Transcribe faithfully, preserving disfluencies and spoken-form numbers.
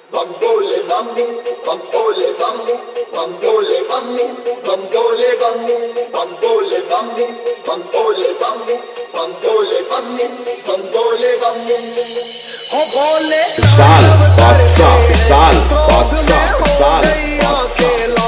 Bambole bambu, bambole bambu, bambole bambu, bambole bambu, bambole bambu, bambole bambu, bambole bambu, bambole bambu. हो बोले साल बादशाह साल बादशाह साल बादशाह